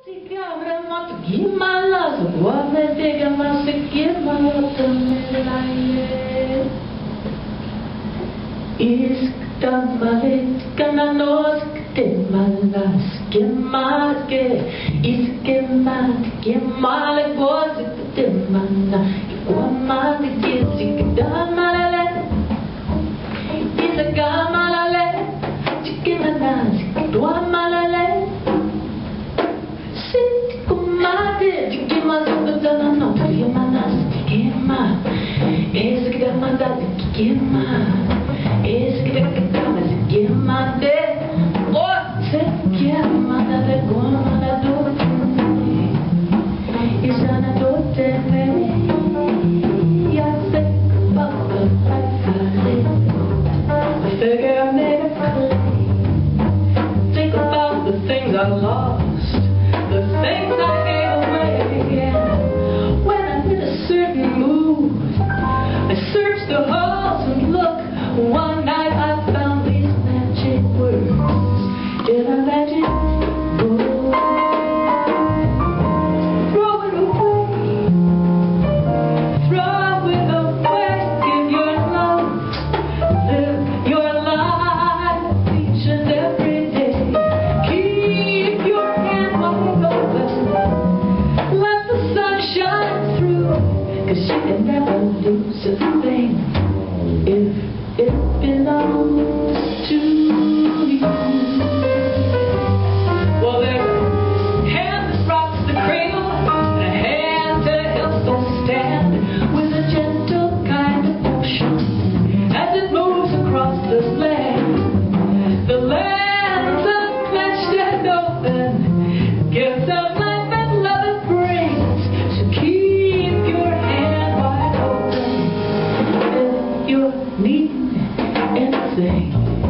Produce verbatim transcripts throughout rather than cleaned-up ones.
Give my love, so what me dig and must give my love to me like is tamale kana nos que malas que más que is que más que mal goes que mana o mal que se da malale is a gamalale que manas do malale sit kumade que mas da não que manas que ma is que da manda que ma es que te cabas que mande o se que manda de goma la do y sana do te me ya se pa pa I figure I made a play. Think about the things I lost, the things I gave away, and when I'm in a certain mood I search the halls and look. One night I found these magic words. Did I let it go? Throw it away. Throw it away. Give your love. Live your life each and every day. Keep your hand wide open. Let the sun shine through. Cause you can never lose a thing if it belongs to you. Well, there's a hand that rocks the cradle and a hand that helps us stand with a gentle kind of motion as it moves across this land. The land's unclenched and open, gives out life and love it brings. So keep your hand wide open if you're needing anything.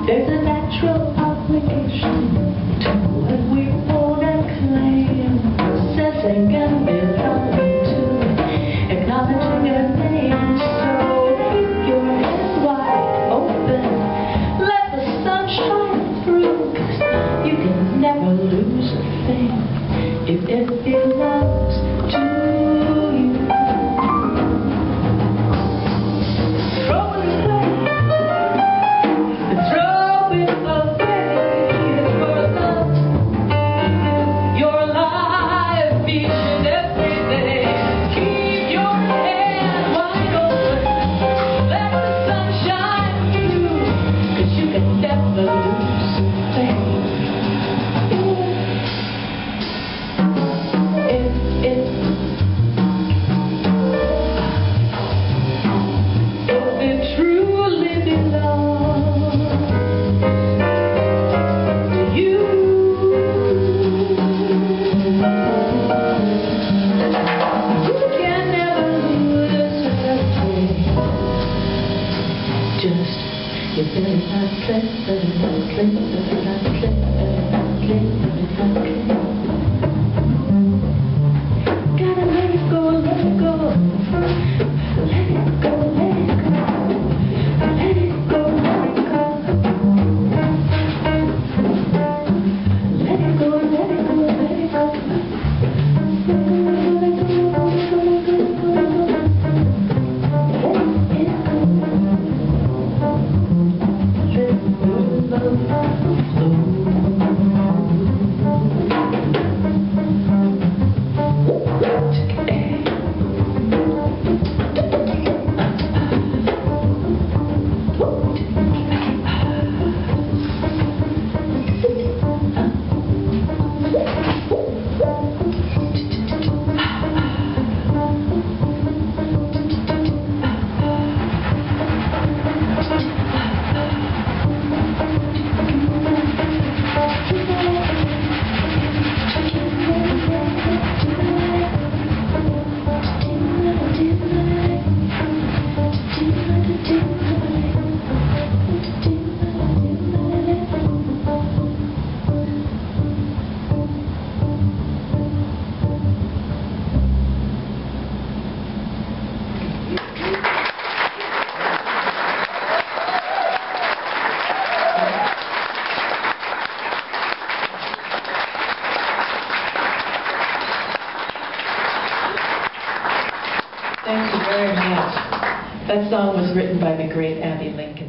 There's a natural obligation to what we won't claim, possessing and belonging to, acknowledging your name. So keep your head wide open, let the sun shine through, 'cause you can never lose a thing if it belongs to you. Throw it away, throw it away, your love, your life, each and every day. Keep your head wide open, let the sun shine through, 'cause you can never lose a thing. You better not play, better not play, better not play, better not play, better not play. Gotta let it go, let it go. Let it go, let it go. Let it go, let it go. Let it go, let it go, let it go. Let it go, let it go, let it go, let it go, let it go, let it go. Thank you very much. That song was written by the great Abbey Lincoln.